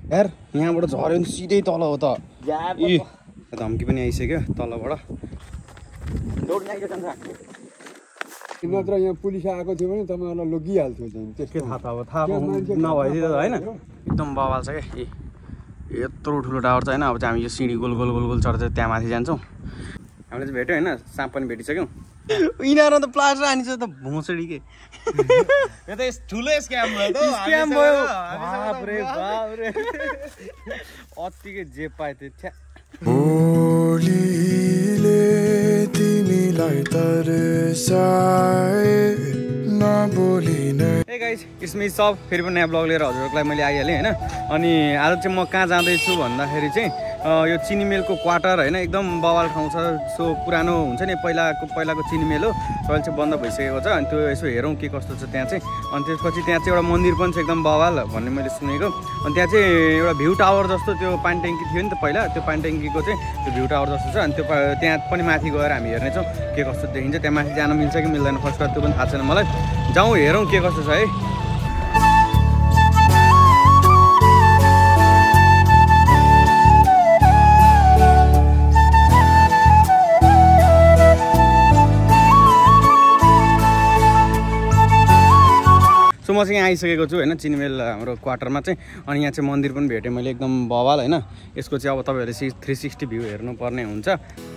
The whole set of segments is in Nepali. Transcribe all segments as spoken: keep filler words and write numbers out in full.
यार यहाँबाट झर्यो नि सिधै तल हो त ए धम्की पनि आइसक्यो तलबाट नत्र यहाँ पुलिस आएको थियो भने तपाईँहरूलाई लगिहाल्थ्यो चाहिँ के थाहा त अब थाहा नभइदियो त होइन एकदम बवाल छ क्या ए यत्रो ठुलो टावर छ होइन अब चाहिँ हामी यो सिँढी गोल गोल गोल गोल चढ्छ त्यहाँ माथि जान्छौँ हामीले चाहिँ भेट्यो होइन साँप पनि भेटिसक्यौँ यिनीहरू त प्लास्टर हानिन्छ त भोसडी के यो त ठुलो स्क्याम भयो त स्क्याम भयो बाप रे बाप रे अतिकै जे पाए त्यो छ्या बोलीले तिमीलाई तर्साए नबोली नै हे गाइस इसमी सब फेरि पनि नयाँ ब्लग लिएर हजुरहरूलाई मैले आइहालेँ होइन अनि आज चाहिँ म कहाँ जाँदैछु भन्दाखेरि चाहिँ यो चिनी मिलको क्वार्टर होइन एकदम बवाल ठाउँ छ सो पुरानो हुन्छ नि पहिलाको पहिलाको चिनी मिल हो अहिले चाहिँ बन्द भइसकेको छ अनि त्यो यसो हेरौँ के कस्तो छ त्यहाँ चाहिँ अनि त्यसपछि त्यहाँ चाहिँ एउटा मन्दिर पनि छ एकदम बवाल भन्ने मैले सुनेको अनि त्यहाँ चाहिँ एउटा भ्यू टावर जस्तो त्यो पानी ट्याङ्की थियो नि त पहिला त्यो पानी ट्याङ्कीको चाहिँ त्यो भ्यू टावर जस्तो छ अनि त्यो त्यहाँ पनि माथि गएर हामी हेर्नेछौँ के कस्तो देखिन्छ त्यहाँ माथि जान मिल्छ कि मिल्दैन फर्स्ट त्यो पनि थाहा छैन मलाई जाउँ हेरौँ के कस्तो छ है सो म चाहिँ यहाँ आइसकेको छु होइन चिनी मिल हाम्रो क्वार्टरमा चाहिँ अनि यहाँ चाहिँ मन्दिर पनि भेटेँ मैले एकदम बवाल होइन यसको चाहिँ अब तपाईँहरूले सिक्स थ्री सिक्सटी भ्यू हेर्नुपर्ने हुन्छ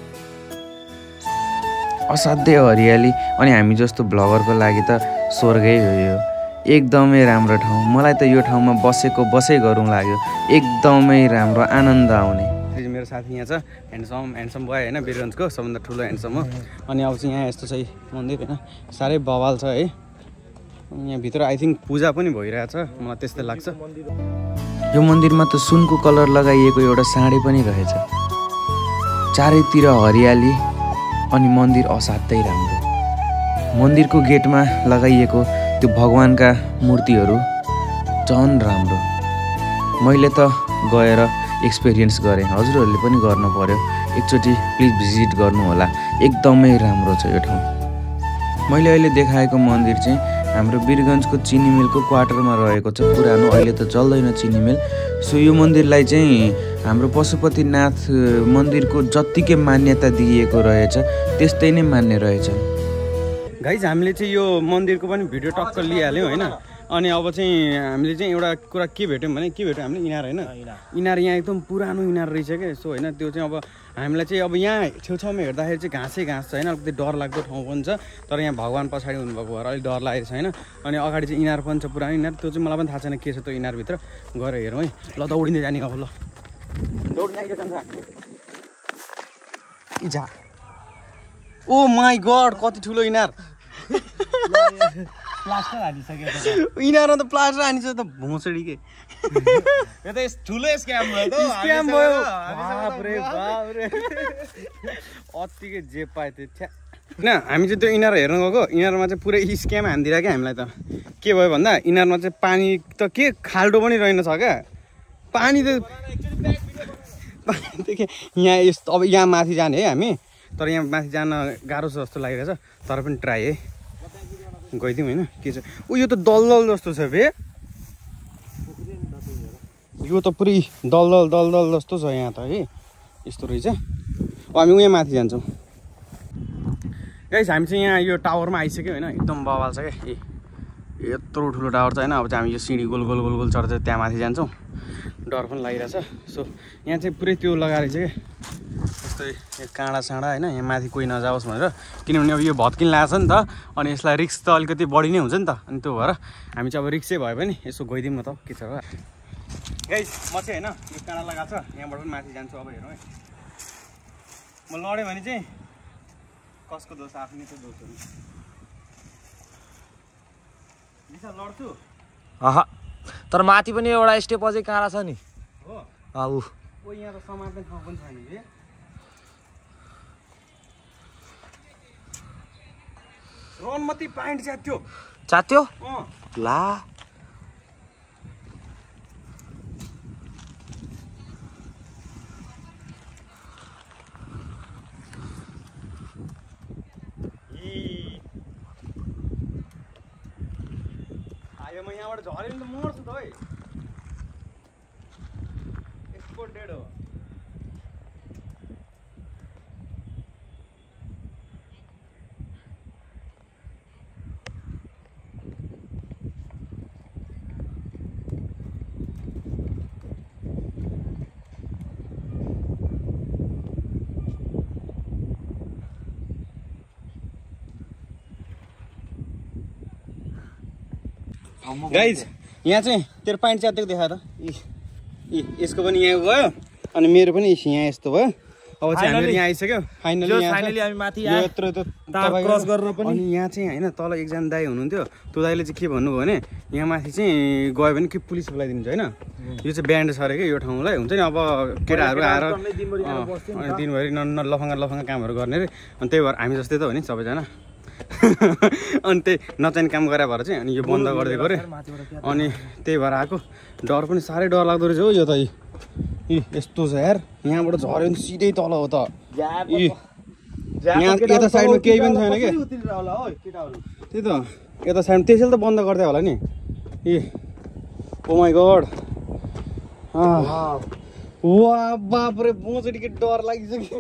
असाध्यै हरियाली अनि हामी जस्तो ब्लगरको लागि त स्वर्गै हो यो एकदमै राम्रो ठाउँ मलाई त यो ठाउँमा बसेको बसै गरौँ लाग्यो एकदमै राम्रो आनन्द आउने मेरो साथी यहाँ छ ह्यान्डसम ह्यान्डसम बोय होइन बिरगन्जको सबभन्दा ठुलो ह्यान्डसम हो अनि अब चाहिँ यहाँ यस्तो चाहिँ मन्दिर होइन साह्रै बवाल छ है यहाँभित्र आई थिङ्क पूजा पनि भइरहेछ मलाई त्यस्तै लाग्छ यो मन्दिरमा त सुनको कलर लगाइएको एउटा साँढे पनि रहेछ चारैतिर हरियाली अनि मन्दिर असाध्यै राम्रो मन्दिरको गेटमा लगाइएको त्यो भगवान्का मूर्तिहरू झन् राम्रो मैले त गएर एक्सपिरियन्स गरेँ हजुरहरूले पनि गर्नु पर्यो एकचोटि प्लिज भिजिट गर्नु होला एकदमै राम्रो छ यो ठाउँ मैले अहिले देखाएको मन्दिर चाहिँ हाम्रो बिरगन्जको चिनी मिलको क्वार्टरमा रहेको छ पुरानो अहिले त चल्दैन चिनी मिल सो यो मन्दिरलाई चाहिँ हाम्रो पशुपतिनाथ मन्दिरको जत्तिकै मान्यता दिइएको रहेछ त्यस्तै नै मान्ने रहेछ गाइज हामीले चाहिँ यो मन्दिरको पनि भिडियो टक्क लिइहाल्यौँ होइन अनि अब चाहिँ हामीले चाहिँ एउटा कुरा के भेट्यौँ भने के भेट्यौँ हामीले इनार होइन इनार यहाँ एकदम पुरानो इनार रहेछ क्या सो होइन त्यो चाहिँ अब हामीलाई चाहिँ अब यहाँ छेउछाउमा हेर्दाखेरि चाहिँ घाँसै घाँस छ होइन अलिकति डर लाग्दो ठाउँ पनि छ तर यहाँ भगवान् पछाडि हुनुभएको भएर अलिक डर लागेको छ होइन अनि अगाडि चाहिँ इनार पनि छ पुरानो इनार त्यो चाहिँ मलाई पनि थाहा छैन के छ त्यो इनारभित्र गएर हेरौँ है ल दौडिँदै जाने अब ल दौडिँदै ओ माई गड कति ठुलो इनार प्लास्टर हानिसक्यो इनारमा त प्लास्टर हानिन्छ त भोसडी के यो त ठुलो स्क्याम भयो त स्क्याम भयो बाप रे बाप रे अतिकै जे पाए त्यो छ्या होइन हामी चाहिँ त्यो इनार हेर्न गएको इनारमा चाहिँ पुरै स्क्याम हानिदिएर क्या हामीलाई त के भयो भन्दा इनारमा चाहिँ पानी त के खाल्डो पनि रहेन छ क्या पानी त यहाँ यस्तो अब यहाँ माथि जाने है हामी तर यहाँ माथि जान गाह्रो छ जस्तो लागिरहेछ तर पनि ट्राई है गइदिउँ होइन के छ ऊ यो त दलदल जस्तो छ बे यो त पुरै दलदल दलदल जस्तो छ यहाँ त है यस्तो रहेछ अब हामी उहाँ माथि जान्छौँ गाइस हामी चाहिँ यहाँ यो टावरमा आइसक्यो होइन एकदम बवाल छ क्या ए यत्रो ठुलो टावर छ होइन अब चाहिँ हामी यो सिँढी गोल गोल गोल गोल चढ्छ त्यहाँ माथि जान्छौँ डर पनि लागिरहेछ सो यहाँ चाहिँ पुरै त्यो लगाएर चाहिँ यस्तै काँडा साँडा होइन यहाँ माथि कोही नजाओस् भनेर किनभने अब यो भत्किन लाग्छ नि त अनि यसलाई रिक्स त अलिकति बढी नै हुन्छ नि त अनि त्यो भएर हामी चाहिँ अब रिक्सै भयो भने यसो गइदिउँ न त के छ गाइस म चाहिँ होइन यो काँडा लगाएको छ यहाँबाट पनि माथि जान्छु अब हेरौँ है म लड्यो भने चाहिँ कसको दोष आफ्नै त दोष हो लड्छु अह तर माथि पनि एउटा स्टेप अझै काँडा छ नि हो ऊ ओ यहाँ त समात्ने ठाउँ पनि छैन नि रन मात्रै पाइन्ट च्यात्यो च्यात्यो अँ ला आयो म यहाँबाट झऱ्यो नि त मर्छु त है गाइज यहाँ चाहिँ तेरो पाइन्ट च्यातेको देखा त इ यसको पनि यहाँ गयो अनि मेरो पनि यहाँ यस्तो भयो अब चाहिँ हामी यहाँ आइसक्यो फाइनली फाइनली हामी माथि आयो यत्रो त क्रस गर्न पनि अनि यहाँ चाहिँ हैन तल एकजना दाइ हुनुहुन्थ्यो त्यो दाइले चाहिँ के भन्नुभयो भने यहाँ माथि चाहिँ गयो भने के पुलिस बोलाइदिन्छ हैन यो चाहिँ ब्यान्ड छ अरे के यो ठाउँलाई हुन्छ नि अब केटाहरू आएर दिनभरि न लफङ्गा लफङ्गा कामहरू गर्ने रे अनि त्यही भएर हामी जस्तै त हो नि सबैजना अनि त्यही नचाहिने काम गरे भएर चाहिँ अनि यो बन्द गरिदिएको रे अनि त्यही भएर आएको डर पनि साह्रै डर लाग्दो रहेछ हो यो त इ यस्तो छ यार यहाँबाट झऱ्यो भने सिधै तल हो त यहाँ यता साइडमा केही पनि छैन के त्यही त यता साइड त्यसैले त बन्द गरिदियो होला नि ए ओ माई गड वा बापरे मोचोटी के डर लागिसक्यो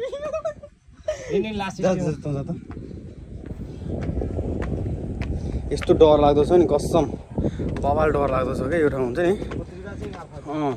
यस्तो डर लाग्दो छ नि कसम बबाल डर लाग्दो छ क्या यो ठाउँ हुन्छ नि अँ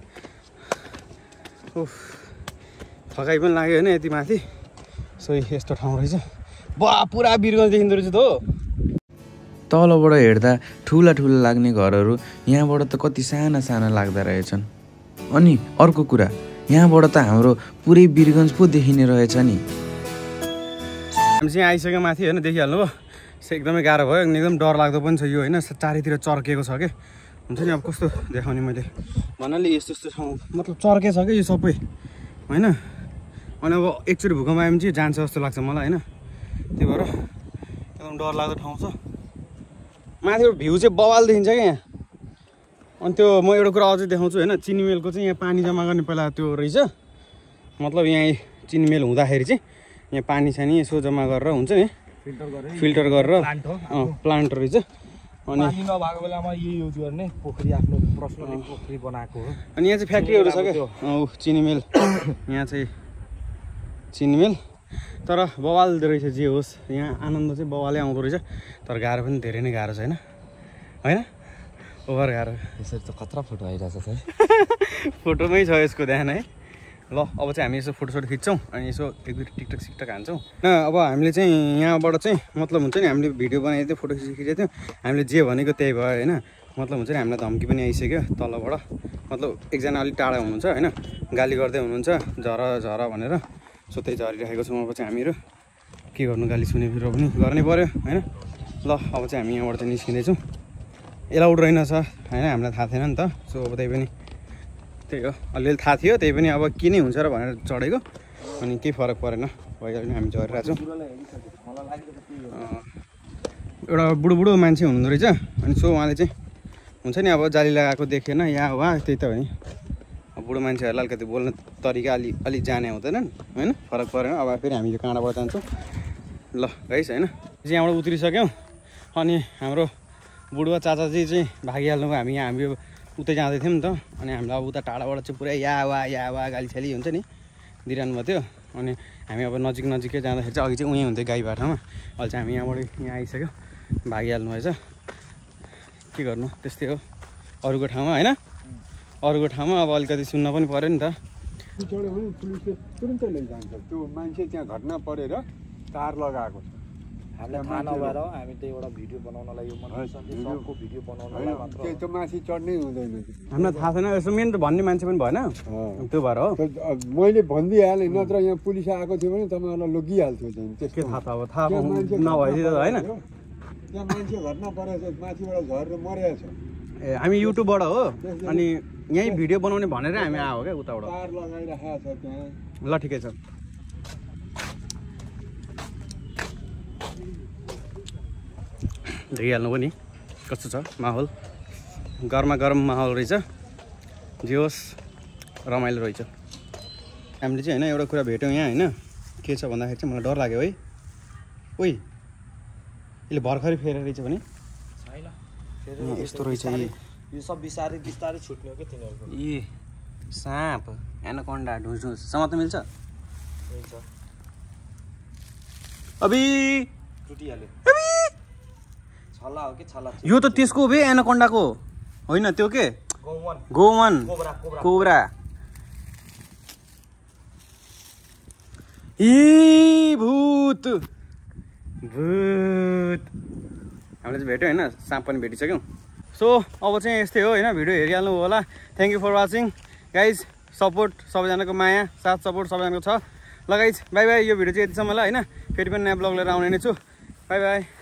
उफ थकाइ पनि लाग्यो होइन यति माथि सो यस्तो ठाउँ रहेछ बा पुरा बिरगन्ज देखिँदो रहेछ त हो तलबाट हेर्दा ठुला ठुला लाग्ने घरहरू यहाँबाट त कति साना साना लाग्दा रहेछन्। अनि अर्को कुरा यहाँबाट त हाम्रो पुरै बिरगन्ज पो देखिने रहेछ नि। हामी चाहिँ आइसक्यो माथि होइन देखिहाल्नु भयो एकदमै गाह्रो भयो एकदम डर लाग्दो पनि छ यो होइन चारैतिर चर्केको छ कि हुन्छ नि अब कस्तो देखाउने मैले भन्नाले यस्तो यस्तो ठाउँ मतलब चर्के छ कि यो सबै होइन अनि अब एकचोटि भूकम्प आयो भने चाहिँ जान्छ जस्तो लाग्छ मलाई होइन त्यही भएर एकदम डर लाग्दो ठाउँ छ। माथिबाट भ्यू चाहिँ बवाल देखिन्छ क्या यहाँ अनि त्यो म एउटा कुरा अझै देखाउँछु होइन चिनीमेलको चाहिँ यहाँ पानी जम्मा गर्ने पहिला त्यो रहेछ मतलब यहाँ चिनीमेल हुँदाखेरि चाहिँ यहाँ पानी छ नि यसो जम्मा गरेर हुन्छ नि फिल्टर गरेर प्लान्ट रहेछ अनि पानी नभएको बेलामा यो युज गर्ने पोखरी आफ्नो पर्सनल पोखरी बनाएको हो। अनि यहाँ चाहिँ फ्याक्ट्रीहरू छ क्या ऊ चिनीमेल यहाँ चाहिँ चिनीमेल तर बवाल रहेछ जे होस् यहाँ आनन्द चाहिँ बवालै आउँदो रहेछ तर गाह्रो पनि धेरै नै गाह्रो छैन होइन ओभर गाह्रो यसरी त खतरा फोटो आइरहेछ है फोटोमै छ यसको ध्यान है ल अब चाहिँ हामी यसो फोटोसोटो खिच्छौँ अनि यसो एक दुई टिकटक सिकटक हान्छौँ न अब हामीले चाहिँ यहाँबाट चाहिँ मतलब हुन्छ नि हामीले भिडियो बनाएको थियो फोटो खिचेको थियौँ हामीले जे भनेको त्यही भयो होइन मतलब हुन्छ नि हामीलाई धम्की पनि आइसक्यो तलबाट मतलब एकजना अलिक टाढा हुनुहुन्छ होइन गाली गर्दै हुनुहुन्छ झर झर भनेर सो त्यही झरिराखेको छौँ अब चाहिँ हामीहरू के गर्नु गाली सुने फिर पनि गर्नै पऱ्यो होइन ल अब चाहिँ हामी यहाँबाट चाहिँ निस्किँदैछौँ एलाउड रहेनछ होइन हामीलाई थाहा थिएन नि त सो अब त्यही पनि त्यही हो अलिअलि थाहा थियो त्यही पनि अब के नै हुन्छ र भनेर चढेको अनि केही फरक परेन भइहाल्यो नि हामी झरिरहेको छौँ। एउटा बुढो बुढो मान्छे हुनुहुँदो रहेछ अनि सो उहाँले चाहिँ हुन्छ नि अब जाली लगाएको देखेन या वा त्यही त हो नि अब बुढो मान्छेहरूलाई अलिकति बोल्ने तरिका अलि अलिक जाने हुँदैनन् होइन फरक परेन। अब फेरि हामी यो काँडाबाट जान्छौँ ल गाइस होइन चाहिँ यहाँबाट उत्रिसक्यौँ अनि हाम्रो बुढुवा चाचाजी चाहिँ भागिहाल्नुभयो हामी यहाँ हामी उतै जाँदै थियौँ नि त अनि हामीलाई अब उता टाढाबाट चाहिँ पुरै या वा या वा गाली छाली हुन्छ नि दिइरहनु भएको थियो अनि हामी अब नजिक नजिकै जाँदाखेरि चाहिँ अघि चाहिँ उहीँ हुन्थ्यो गाई बाटोमा अहिले चाहिँ हामी यहाँबाट यहाँ आइसक्यो भागिहाल्नु भएछ के गर्नु त्यस्तै हो अरूको ठाउँमा होइन अरूको ठाउँमा अब अलिकति सुन्न पनि पऱ्यो नि त पुलिसले तुरुन्तै लैजान्छ त्यो मान्छे त्यहाँ घटना परेर तार लगाएको छ हामीलाई थाहा नभएर हामी त एउटा भिडियो बनाउनलाई यो सबको भिडियो बनाउनलाई मात्र त्यो माथि चढ्नै हुँदैन हामीलाई थाहा छैन यसो मेन त भन्ने मान्छे पनि भएन त्यो भएर हो मैले भनिदिइहालेँ नत्र यहाँ पुलिस आएको थियो भने तपाईँहरूलाई लगिहाल्थ्यो चाहिँ त्यसको थाहा त अब थाहा नभइदियो त होइन त्यहाँ मान्छे घटना परेको छ माथिबाट झरेर मरेको छ ए हामी युट्युबबाट हो अनि यहीँ भिडियो बनाउने भनेर हामी आयो क्या उताबाट तार लगाइराखेको छ त्यहाँ ल ठिकै छ देखिहाल्नु पनि कस्तो छ माहौल गरमा गरम माहौल रहेछ जे होस् रमाइलो रहेछ। हामीले चाहिँ होइन एउटा कुरा भेट्यौँ यहाँ होइन के छ भन्दाखेरि चाहिँ मलाई डर लाग्यो है ओइ यसले भर्खरै फेरेर रहेछ भने छैन यस्तो रहेछ यो सब बिस्तारै बिस्तारै छुट्ने हो कि तिनीहरूको ए साँप एनाकोन्डा ढुस ढुस समात्न मिल्छ मिल्छ अबि टुटिहाल्यो छल्ला हो कि छल्ला यो त त्यसको बे एनाकोन्डाको होइन त्यो के गौवन गोवन कोब्रा कोब्रा कोब्रा ए भूत भूत हामीले चाहिँ भेट्यो होइन साँप पनि भेटिसक्यौँ सो अब चाहिँ यस्तै हो होइन भिडियो हेरिहाल्नु होला thank you for watching guys support सबैजनाको माया साथ सपोर्ट सबैजनाको छ ल गाइज बाई बाई यो भिडियो चाहिँ यतिसम्म ल होइन फेरि पनि नयाँ ब्लग लिएर आउने नै छु बाई बाई